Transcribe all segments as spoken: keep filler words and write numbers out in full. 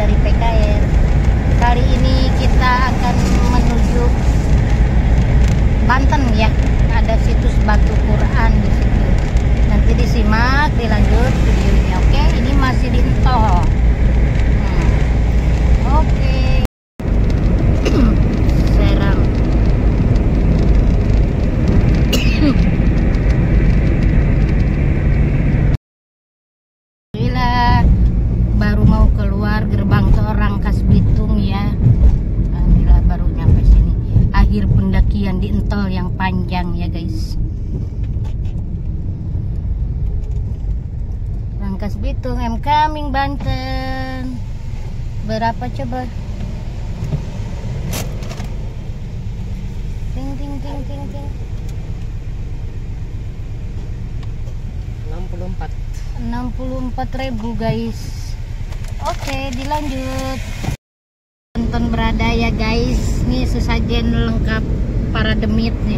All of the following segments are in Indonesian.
dari P K R. Kali ini kita akan menuju Banten ya. Ada situs Batu Quran di situ. Nanti disimak, dilanjut videonya. Oke, ini masih di Entol. Hmm. Oke. Serang. Alhamdulillah baru mau keluar gerbang tol Rangkas Bitung ya. Alhamdulillah baru nyampe sini. Akhir pendakian di Entol yang panjang ya guys. Rangkas Bitung, I'm coming Banten. Berapa coba? Ting ting ting ting ting. enam puluh empat. enam puluh empat ribu guys. Oke, dilanjut. Tonton berada ya guys. Nih sesajen lengkap para demit nih.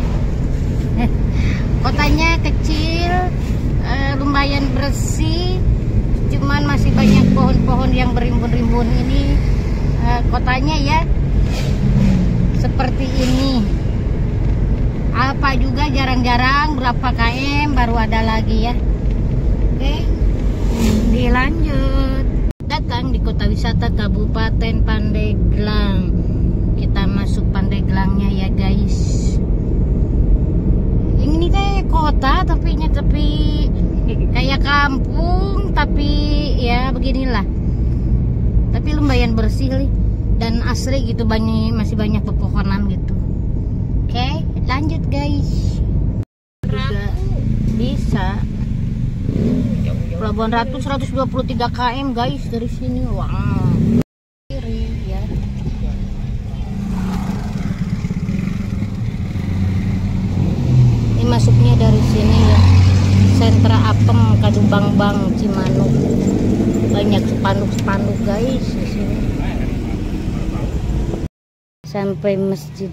Kotanya kecil, eh, lumayan bersih. Cuman masih banyak pohon-pohon yang berimbun-rimbun ini. Eh, kotanya ya seperti ini. Apa juga jarang-jarang berapa km baru ada lagi ya. Oke, dilanjut. Datang di kota wisata Kabupaten Pandeglang. Kita masuk Pandeglangnya ya guys. Ini kayak kota tapi tapi kayak kampung, tapi ya beginilah. Tapi lumayan bersih nih dan asri gitu, banyak masih banyak pepohonan gitu. Oke, lanjut guys. Juga bisa. Pelabuhan Ratu seratus dua puluh tiga kilometer guys dari sini. Wow. Kiri ya. Ini masuknya dari sini ya. Sentra Apem Kadumbangbang Cimanuk. Banyak spanduk-spanduk guys di sini. Sampai masjid.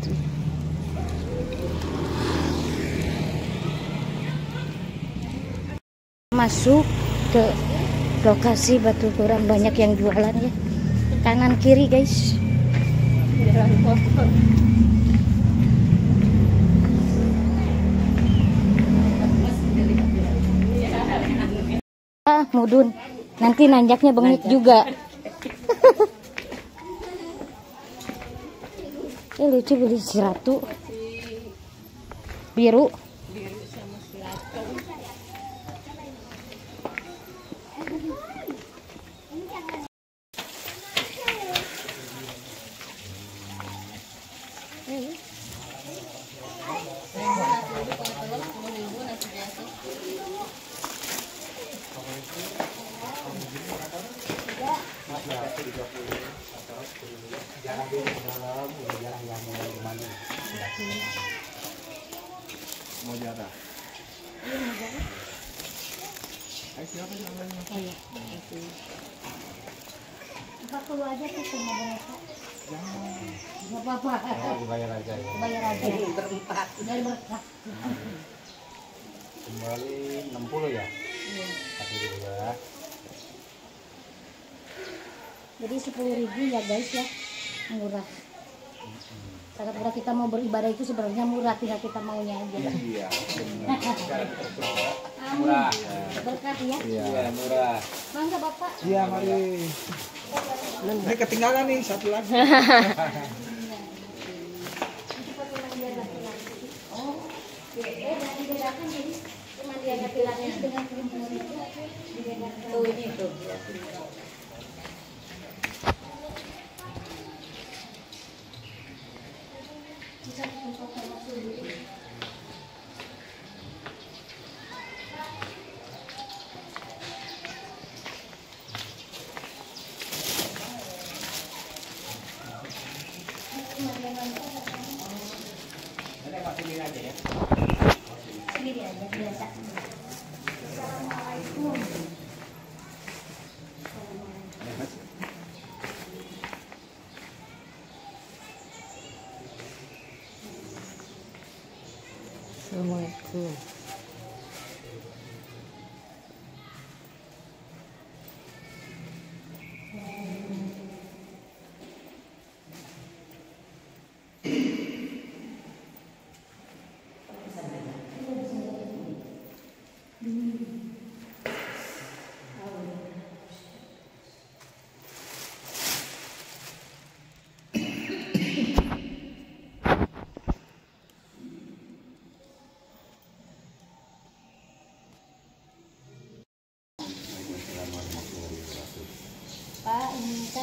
Masuk ke lokasi Batu Quran, banyak yang jualan ya, kanan kiri guys. Ah, mudun nanti nanjaknya bengit juga. Eh lucu, beli siratu biru. Mau jarak? Iya, mau jarak. Ayo siapa namanya? Oh iya. empat puluh aja tuh sama boneka. Jangan. Enggak apa-apa. Oh, dibayar aja ya. Bayar aja. Berempat. Dari berkat. Kembali enam puluh ya? Iya. Kasih dulu ya. Jadi sepuluh ribu ya guys ya. Murah. Sangat murah. Kita mau beribadah itu sebenarnya murah, tinggal kita maunya aja. Iya. Murah. Berkat ya. Iya, murah. Mangga Bapak. Iya, mari. Ini ketinggalan nih satu lagi. Oh, eh dan dibedakan jadi cuma dia laki-laki dengan perempuan itu dibedakan. Tuh ini tuh. Bisa untuk sama dulu. Sendiri aja ya. Sendiri aja biasa. Assalamualaikum. Assalamualaikum.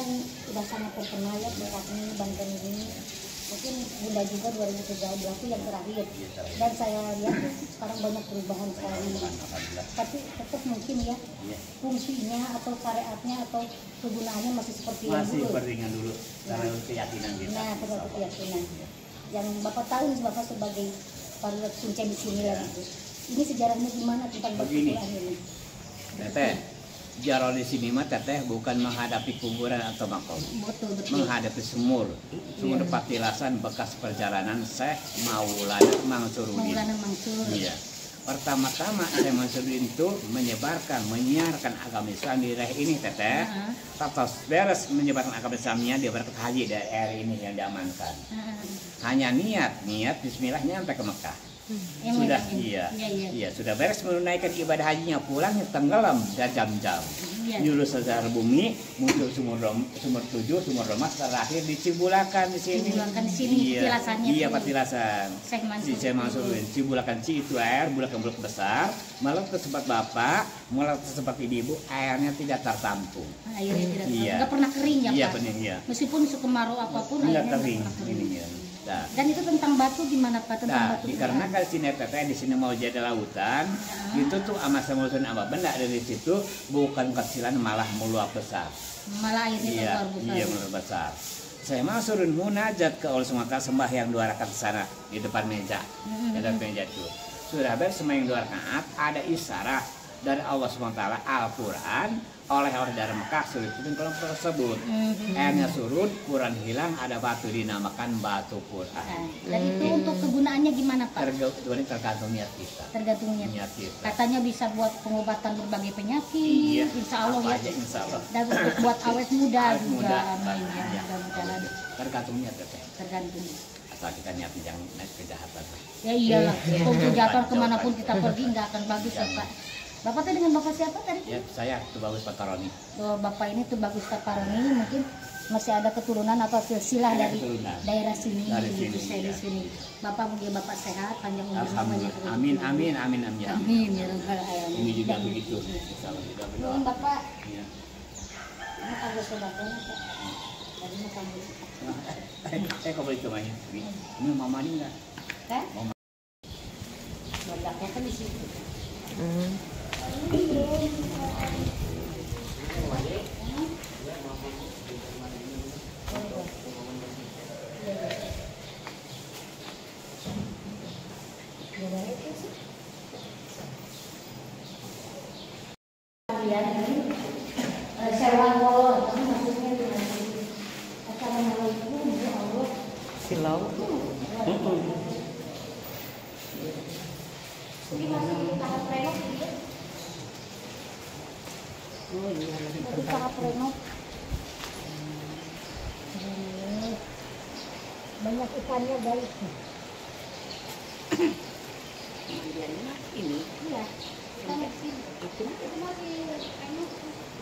kan udah sangat terkenal ya tempat ini, Banten ini. Mungkin Bunda juga dua ribu tiga belas itu yang terakhir. Dan saya lihat tuh sekarang banyak perubahan sekali. Tapi tetap mungkin ya fungsinya atau syariatnya atau kegunaannya masih seperti yang Masih dulu. seperti yang dulu, karena keyakinan kita. Nah, terlalu keyakinan. Yang Bapak tahu nih, Bapak sebagai parulat kuncen di sini lah gitu. Ini sejarahnya gimana tentang Begini. Batutulan ini? Teteh, jarol di sini mah teteh bukan menghadapi kuburan atau makom, Betul, betul. menghadapi sumur. Sumur Patilasan bekas perjalanan Syekh Maulana Mansuruddin. Maulana Mansur. Iya. Pertama-tama Syekh Mansuruddin itu menyebarkan, menyiarkan agama Islam di daerah ini teteh. Heeh. Tatos beres menyebarkan agama Islamnya, dia berangkat haji dari daerah ini yang diamankan. Heeh. Hanya niat, niat Bismillah nyampe ke Mekah. Yang Sudah ini. iya, Iya, iya. iya sudah beres menunaikan ibadah hajinya, pulangnya tenggelam dan jam-jam. Iya. Nyuruh secara bumi, muncul sumur rom, sumur tujuh, sumur romas, terakhir di Cibulakan di sini. Cibulakan di sini, iya, Patilasannya iya tuh. Patilasan. Syekh Mansur. Si Syekh Mansuruddin, Cibulakan Ci itu air, bulakan bulak besar, malah ke tempat bapak, malah ke tempat ibu, airnya tidak tertampung. Airnya tidak Iya. nggak pernah kering ya Iya Pak? benar iya. Meskipun sekemarau apapun Tidak airnya kering nggak pernah kering. ininya. Nah, Dan itu tentang batu gimana Pak? Tentang Nah, batu dikarenakan sini teteh di sini mau jadi lautan, itu tuh amat semulutun apa benda dari situ bukan kecilan malah meluap besar. malah airnya Iya, keluar besar. iya meluap besar. Saya mau suruh munajat ke Allah subhanahu wa taala sembahyang dua rakaat sana di depan meja, Mhm. di depan meja itu. Sudah beres sembahyang dua rakaat, ada isyarat dari Allah subhanahu wa taala Al-Quran oleh orang dari Mekah sulit itu kalau tersebut. Mhm. Airnya surut, Quran hilang, ada batu dinamakan batu Quran. Nah, dan itu untuk kegunaannya gimana Pak? Tergantung tergantung niat kita. Tergantung niat. Niat kita. Katanya bisa buat pengobatan berbagai penyakit, Iya, insya Allah apa ya. aja insya Allah. Dan untuk buat awet muda Awet juga, muda, amin ya. iya. Mudah-mudahan Tergantung niat teteh. tergantung. Asal kita niat jangan naik kejahatan. Ya iyalah, Iya. kalau kejahatan kemanapun kita pergi nggak akan bagus ya Pak. Bapak tadi dengan Bapak siapa tadi? Ya saya tuh bagus Pataroni. Bahwa Bapak ini tuh Bagus Taparoni, mungkin masih ada keturunan atau silsilah Ada dari keturunan. daerah sini, Dari gitu, sini, saya di iya. sini. Bapak mungkin Bapak sehat, panjang umur, banyak Alhamdulillah. rezeki. Amin amin amin amin. ya. Amin ya rabbal alamin. Ini juga Dan- begitu. Insya Allah juga begitu. Nuhun Bapak, Iya. ini tangga saudaranya Pak. Dari mana kamu? Saya kau boleh cobain. Ini mama ini enggak? Kan? Mama. Letaknya kan di situ. Kalian ini eh, sewa ngolol, tapi maksudnya dengan assalamualaikum ya Allah. Silau. Ini masih tahap renov ya? Oh iya lagi Masih tahap renov. Hmm. Banyak ikannya guys. Kemudiannya ini Iya. Kita masih itu masih renov.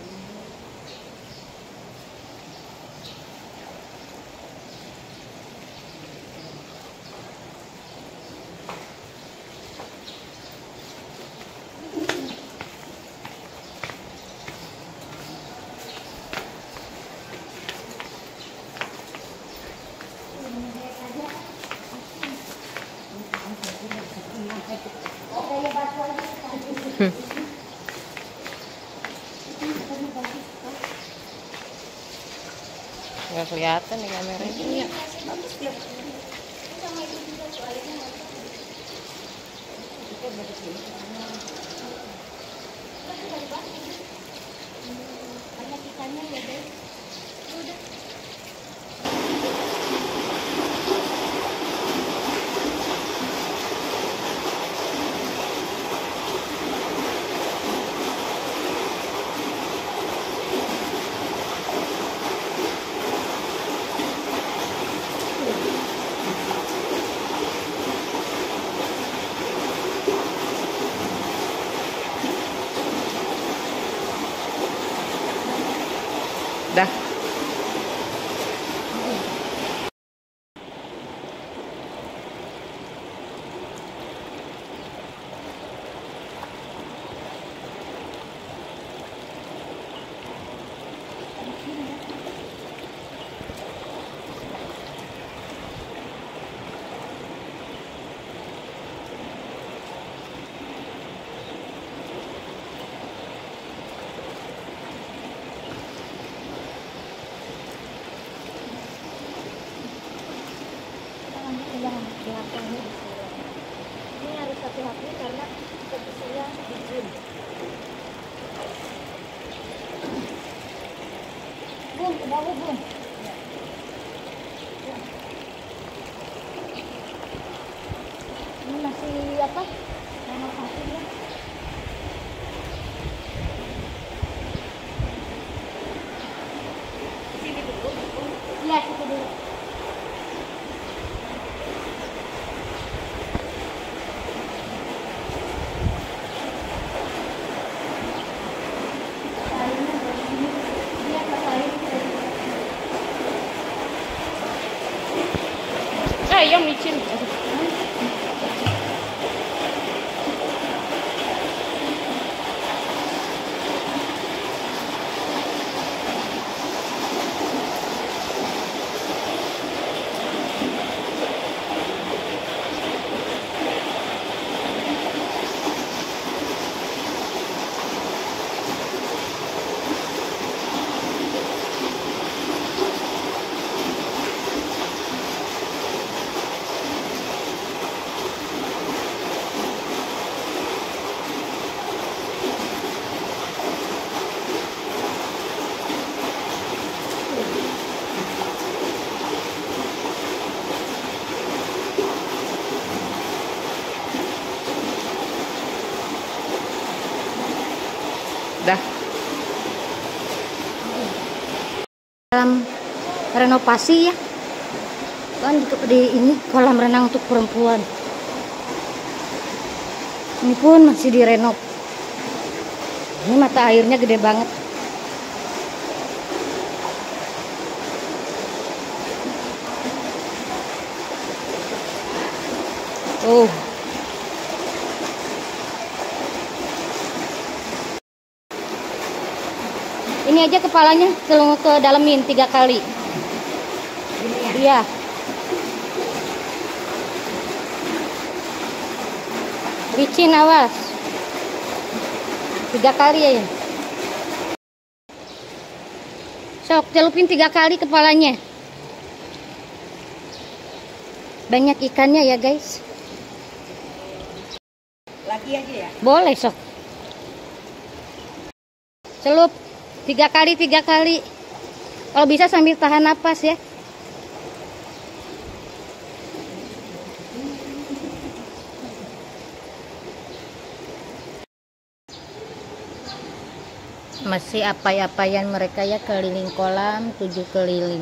nggak kelihatan di kamera ini. Banyak ikannya ya guys. Dah. Ini karena posisinya dingin. Bung, ke bawah bung. Ini masih apa? Renovasi ya. Sini dulu. Iya, situ dulu. Ayam micin. Dah. Dalam renovasi ya kan di, di ini kolam renang untuk perempuan ini pun masih direnov. Ini mata airnya gede banget. Oh, ini aja kepalanya ke, ke dalemin tiga kali. Iya. Licin, awas. Tiga kali ya. Sok celupin tiga kali kepalanya. Banyak ikannya ya guys. Lagi aja ya. Boleh sok. Celup tiga kali tiga kali. Kalau bisa sambil tahan napas ya. Masih apa-apayan mereka ya keliling kolam tujuh keliling.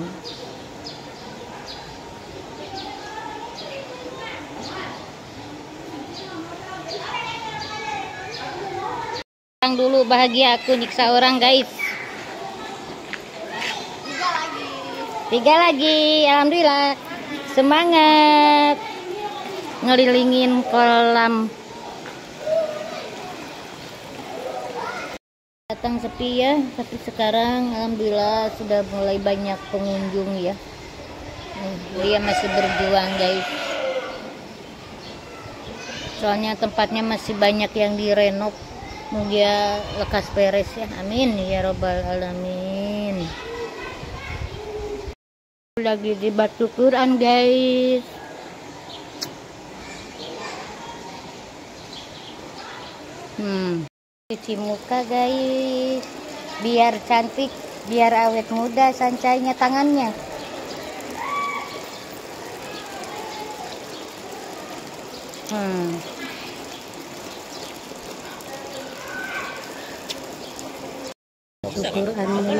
Dulu bahagia aku nyiksa orang guys. Tiga lagi. Tiga lagi, alhamdulillah. Semangat ngelilingin kolam. Datang sepi ya, tapi sekarang alhamdulillah sudah mulai banyak pengunjung ya. Dia masih berjuang guys. Soalnya tempatnya masih banyak yang direnov. Semoga lekas beres ya, amin ya robbal alamin. Lagi di Batu Quran guys. Hmm, cuci muka guys, biar cantik, biar awet muda sancainya tangannya. Hmm. Qurannya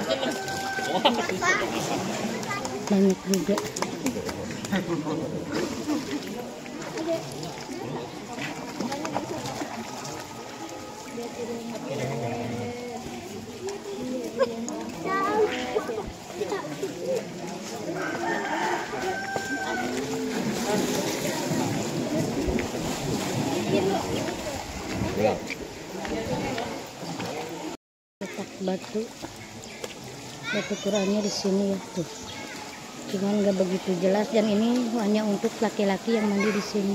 banyak juga. Letak batu batu Qurannya di sini ya tuh, cuman nggak begitu jelas dan ini hanya untuk laki-laki yang mandi di sini.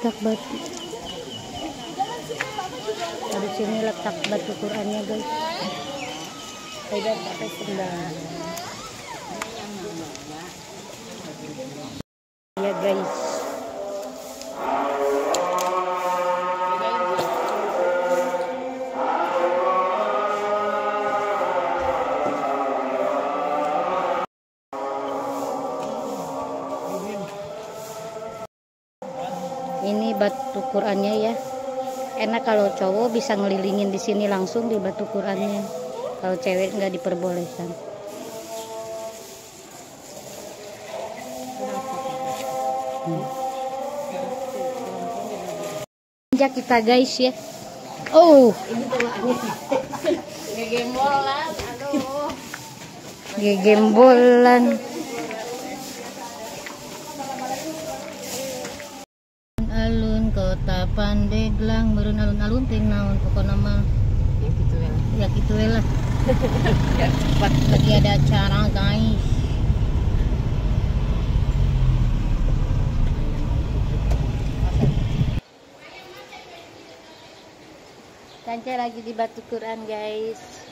letak batu. Di sini letak batu Qurannya guys. Tidak pakai sendal. Ya guys. Ini batu Qurannya ya. Enak kalau cowok bisa ngelilingin di sini langsung di batu Qurannya. Kalau cewek nggak diperbolehkan. Hmm. Ya kita guys ya. Oh, ini bawaannya. Gegembolan, aduh. Gegembolan. Alun kota Pandeglang meureun alun-alun ting naon pokona mah Ya gitu ya. ya kitu we lah. Lagi ada acara guys. Kanca lagi di batu Quran guys.